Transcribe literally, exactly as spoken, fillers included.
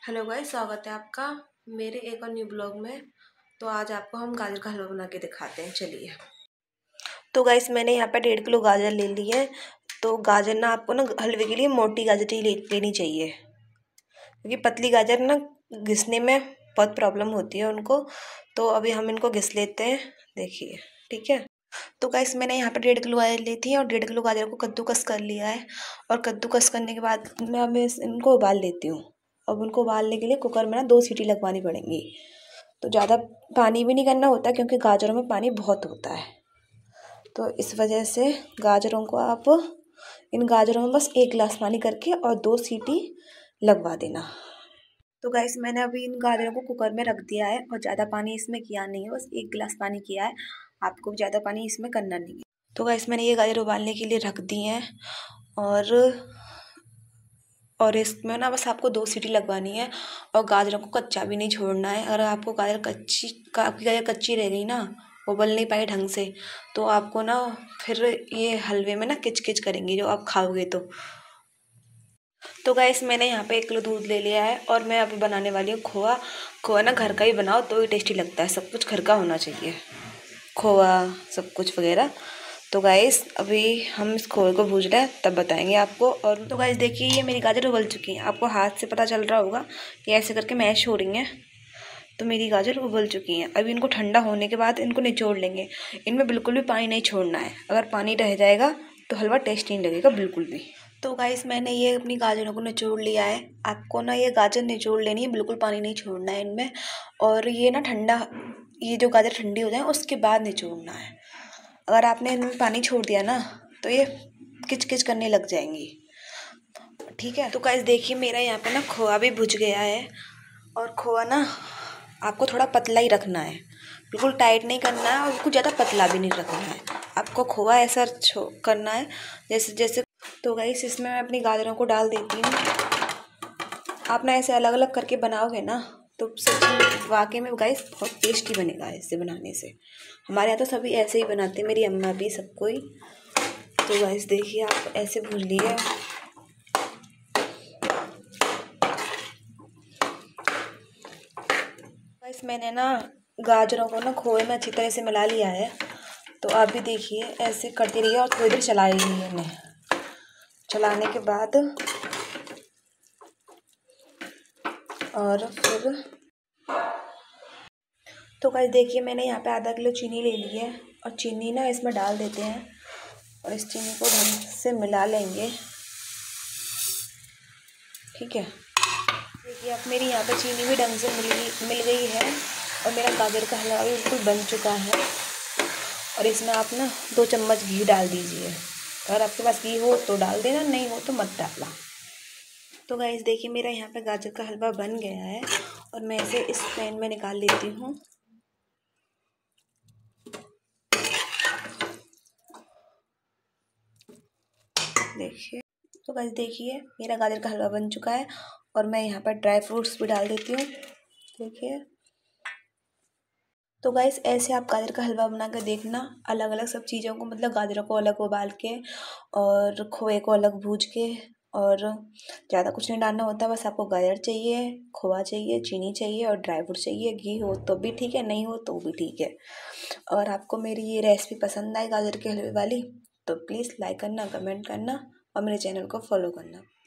Hello guys, स्वागत है आपका मेरे एक और न्यू ब्लॉग में। तो आज आपको हम गाजर का हलवा बना के दिखाते हैं, चलिए। तो गाइस मैंने यहाँ पे डेढ़ किलो गाजर ले ली है। तो गाजर ना आपको ना हलवे के लिए मोटी गाजर ही ले, लेनी चाहिए, क्योंकि पतली गाजर ना घिसने में बहुत प्रॉब्लम होती है उनको। तो अभी हम इनको घिस लेते हैं, देखिए, ठीक है। तो गाइस मैंने यहाँ पे डेढ़ किलो गाजर ली थी और डेढ़ किलो गाजर को कद्दूकस कर लिया है। और कद्दूकस करने के बाद मैं अब इनको उबाल लेती हूँ। अब उनको उबालने के लिए कुकर में ना दो सीटी लगवानी पड़ेंगी। तो ज़्यादा पानी भी नहीं करना होता, क्योंकि गाजरों में पानी बहुत होता है। तो इस वजह से गाजरों को आप इन गाजरों में बस एक गिलास पानी करके और दो सीटी लगवा देना। तो गाइस मैंने अभी इन गाजरों को कुकर में रख दिया है और ज़्यादा पानी इसमें किया नहीं है, बस एक गिलास पानी किया है। आपको ज़्यादा पानी इसमें करना नहीं है। तो गाइस मैंने ये गाजर उबालने के लिए रख दी हैं और और इसमें ना बस आपको दो सीटी लगवानी है और गाजरों को कच्चा भी नहीं छोड़ना है। अगर आपको गाजर कच्ची का आपकी गाजर कच्ची रह गई ना, उबल नहीं पाई ढंग से, तो आपको ना फिर ये हलवे में ना किच किच करेंगी जो आप खाओगे। तो तो गाइस मैंने यहाँ पे एक किलो दूध ले लिया है और मैं अभी बनाने वाली हूँ खोआ। खोआ ना घर का ही बनाओ तो ही टेस्टी लगता है, सब कुछ घर का होना चाहिए, खोआ सब कुछ वगैरह। तो गाइस अभी हम इस खोए को भूज रहे हैं, तब बताएंगे आपको। और तो गाइस देखिए, ये मेरी गाजर उबल चुकी है, आपको हाथ से पता चल रहा होगा, ये ऐसे करके मैश हो रही हैं। तो मेरी गाजर उबल चुकी हैं। अभी इनको ठंडा होने के बाद इनको निचोड़ लेंगे। इनमें बिल्कुल भी पानी नहीं छोड़ना है, अगर पानी रह जाएगा तो हलवा टेस्ट नहीं लगेगा बिल्कुल भी। तो गाइस मैंने ये अपनी गाजरों को निचोड़ लिया है। आपको ना ये गाजर निचोड़ लेनी है, बिल्कुल पानी नहीं छोड़ना है इनमें। और ये ना ठंडा, ये जो गाजर ठंडी हो जाए उसके बाद निचोड़ना है। अगर आपने इनमें पानी छोड़ दिया ना तो ये किच किच करने लग जाएंगी, ठीक है। तो गाइस देखिए, मेरा यहाँ पे ना खोआ भी भुज गया है। और खोआ ना आपको थोड़ा पतला ही रखना है, बिल्कुल टाइट नहीं करना है और बिल्कुल ज़्यादा पतला भी नहीं रखना है। आपको खोआ ऐसा करना है जैसे जैसे तो गाइस इसमें मैं अपनी गाजरों को डाल देती हूँ। आप ना ऐसे अलग अलग करके बनाओगे ना तो सच वाकई में गाइस बहुत टेस्टी बनेगा ऐसे बनाने से। हमारे यहाँ तो सभी ऐसे ही बनाते हैं, मेरी अम्मा भी, सब कोई। तो गाइस देखिए, आप ऐसे भून लिए। गाइस मैंने ना गाजरों को ना खोए में अच्छी तरह से मिला लिया है। तो आप भी देखिए, ऐसे करती रहिए और थोड़ी देर चलाए रहिए इन्हें। चलाने के बाद और फिर तो गाइस देखिए, मैंने यहाँ पे आधा किलो चीनी ले ली है और चीनी ना इसमें डाल देते हैं और इस चीनी को ढंग से मिला लेंगे, ठीक है। देखिए अब मेरी यहाँ पे चीनी भी ढंग से मिल गई मिल गई है और मेरा गाजर का हलवा भी बिल्कुल बन चुका है। और इसमें आप ना दो चम्मच घी डाल दीजिए। अगर आपके पास घी हो तो डाल देना, नहीं हो तो मत डालना। तो गाइस देखिए, मेरा यहाँ पे गाजर का हलवा बन गया है और मैं इसे इस पैन में निकाल लेती हूँ। देखिए, तो गाइस देखिए, मेरा गाजर का हलवा बन चुका है और मैं यहाँ पर ड्राई फ्रूट्स भी डाल देती हूँ, देखिए। तो गाइस ऐसे आप गाजर का हलवा बना कर देखना, अलग अलग सब चीज़ों को, मतलब गाजरों को अलग उबाल के और खोए को अलग भूज के, और ज़्यादा कुछ नहीं डालना होता, बस आपको गाजर चाहिए, खोआ चाहिए, चीनी चाहिए और ड्राई फ्रूट चाहिए। घी हो तो भी ठीक है, नहीं हो तो भी ठीक है। और आपको मेरी ये रेसिपी पसंद आई गाजर के हलवे वाली तो प्लीज़ लाइक करना, कमेंट करना और मेरे चैनल को फॉलो करना।